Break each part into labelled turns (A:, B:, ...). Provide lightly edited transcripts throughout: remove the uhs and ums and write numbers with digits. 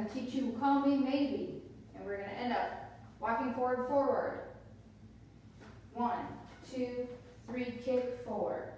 A: going to teach you call me maybe. And we're going to end up walking forward, forward. 1, 2, 3, kick, 4,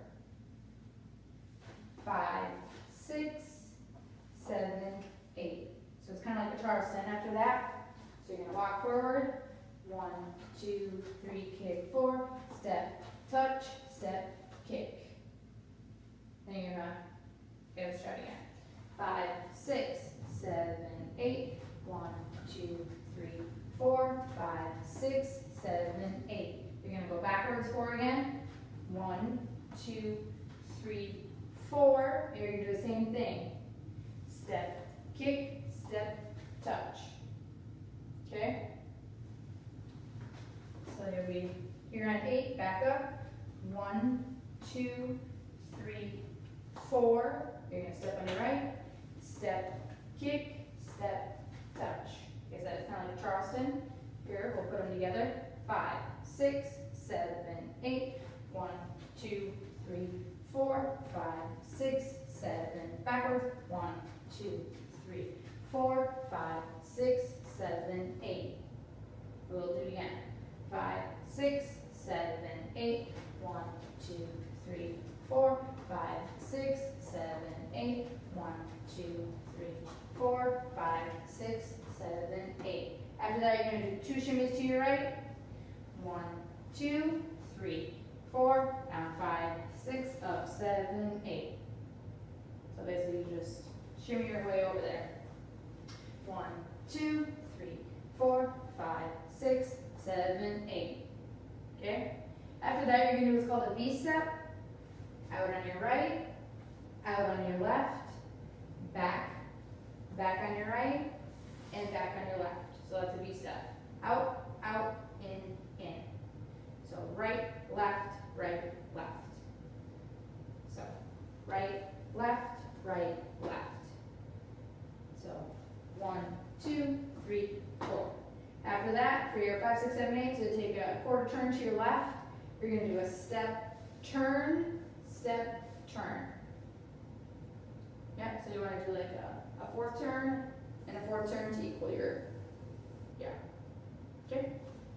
A: 5, 6, 7, 8. So it's kind of like a Charleston after that. So you're going to walk forward. 1, 2, 3, kick, 4, step, touch, step, kick. Then you're going to go start again. 5, 6, 7, 8. 1, 2, 3, 4, 5, 6, 7, 8. You're going to go backwards 4 again. 1, 2, 3, 4. You're going to do the same thing. Step, kick, step, touch. Okay? So you'll be here on 8, back up. 1, 2, 3, 4. You're going to step on your right. Step, kick, step, touch. Okay, so that's kind of like Charleston. Here, we'll put them together. 5, 6, 7, 8. 1, 2, 3, 4, 5, 6, 7. Backwards. 1, 2, 3, 4, 5, 6, 7, 8. We'll do it again. 5, 6, 7, 8. 1, 2, 3, 4, 5, 6, 7, 8. 1, 2, 3, 4, 5, 6, 7, 8. After that, you're going to do 2 shimmies to your right. 1, 2, 3, 4, down 5, 6, up, 7, 8. So basically, you just shimmy your way over there. 1, 2, 3, 4, 5, 6, 7, 8. Okay? After that, you're going to do what's called a V-step. Out on your right, out on your left, back, back on your right, and back on your left. So that's a V-step. Out, out, in. So right, left, left. So right, left, left. So 1, 2, 3, 4. After that, for your 5, 6, 7, 8, so take a quarter turn to your left. You're going to do a step, turn, step, turn. Yeah, so you want to do like a 4th turn and a 4th turn to equal your, yeah. Okay?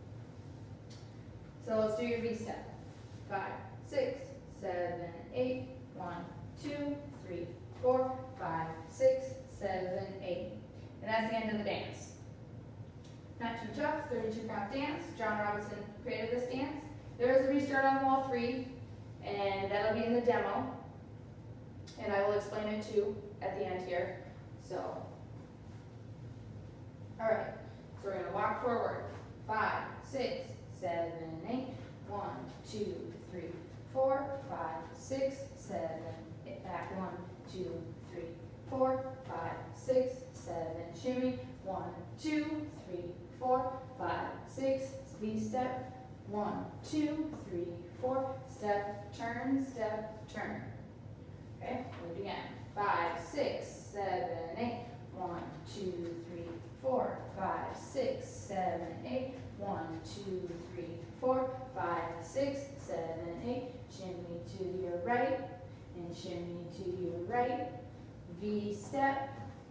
A: So let's do your V-step. 5, 6, 7, 8. 1, 2, 3, 4, 5, 6, 7, 8. And that's the end of the dance. Not too tough, 32 count dance. John Robinson created this dance. There is a restart on wall 3, and that'll be in the demo. And I will explain it too at the end here. So, all right. So we're going to walk forward. 5, 6, 7, 8. 1, 2, 3, 4, 5, 6, 7. Back. 1, 2, 3, 4, 5, 6, 7. Shimmy. 1, 2, 3, 4, 5, 6. V-step. 1, 2, 3, 4. Step, turn, turn. Okay, we'll do it again. 5, 6, 7, 8. 1, 2, 3, 4, 5, 6, 7, 8. 1, 2, 3, 4, 5, 6, 7, 8. Shimmy to your right and shimmy to your right. V-step,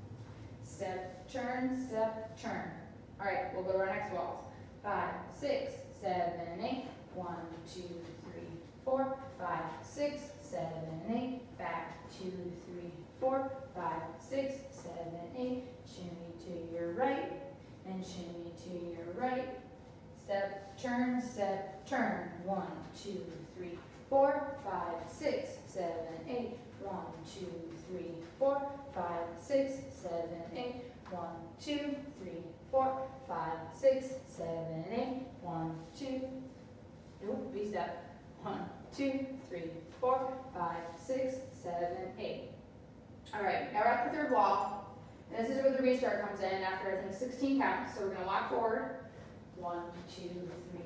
A: step, turn, turn. All right, we'll go to our next waltz. 5, 6, 7, 8. 1, 2, 3, 4, 5, 6, 7, 8. Back, 2, 3, 4, 5, 6, 7, 8. Shimmy to your right and shimmy to your right. Step, turn, 1, 2, 3, 4, 5, 6, 7, 8. 1, 2, 3, 4, 5, 6, 7, 8. 1, 2, 3, 4, 5, 6, 7, 8. 1, 2, nope, V-step. 1, 2, 3, 4, 5, 6, 7, 8. All right, now we're at the 3rd wall. And this is where the restart comes in after, I think, 16 counts. So we're going to walk forward. 1, 2, 3,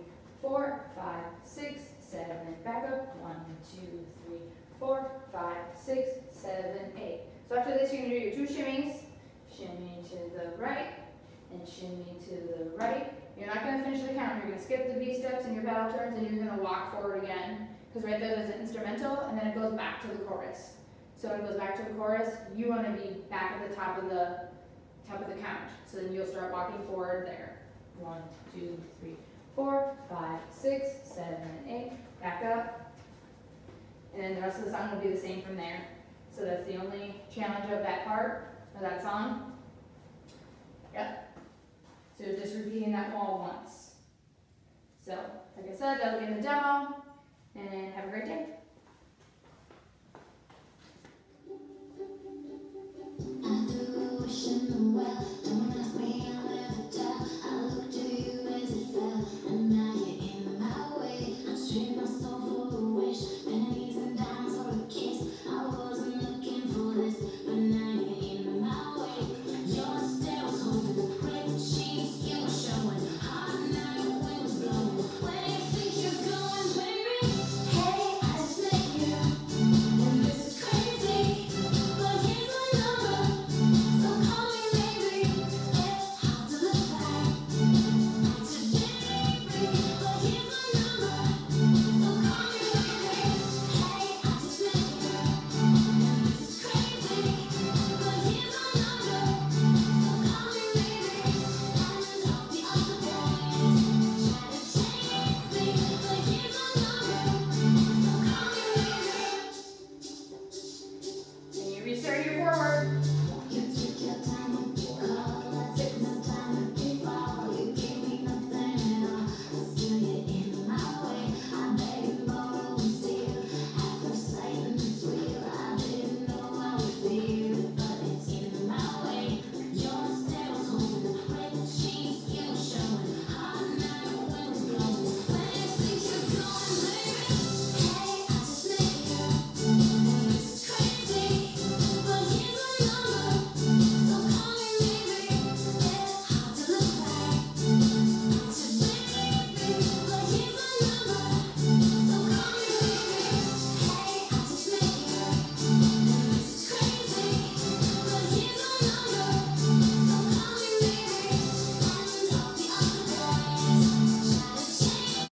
A: 4, 5, 6, 7. Back up. 1, 2, 3, 4, 5, 6, 7, 8. So after this, you're going to do your 2 shimmies. Shimmy to the right and shimmy to the right. You're not going to finish the count. You're going to skip the V-steps and your battle turns, and you're going to walk forward again. Because right there, there's an instrumental, and then it goes back to the chorus. So when it goes back to the chorus, you want to be back at the top of the top of the count. So then you'll start walking forward there. 1, 2, 3, 4, 5, 6, 7, 8. Back up. And then the rest of the song will be the same from there. So that's the only challenge of that part, of that song. Yep. So just repeating that all once. So, like I said, that'll be in the demo, and have a great day.